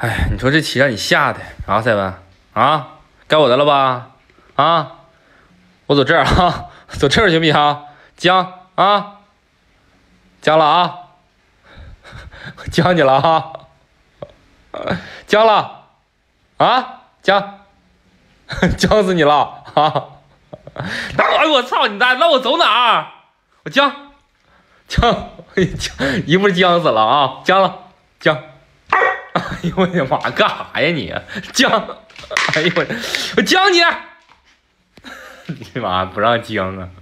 哎，你说这棋让你下的啊，7啊，该我的了吧？啊，我走这儿啊，走这儿行不行？将啊，将了啊，将你了啊，将了啊，将死你了啊！哎呦我操你大，那我走哪儿？我将，一步将死了啊，将了将。哎呦我的妈，干啥呀你？将，哎呦我将你！你妈不让将啊！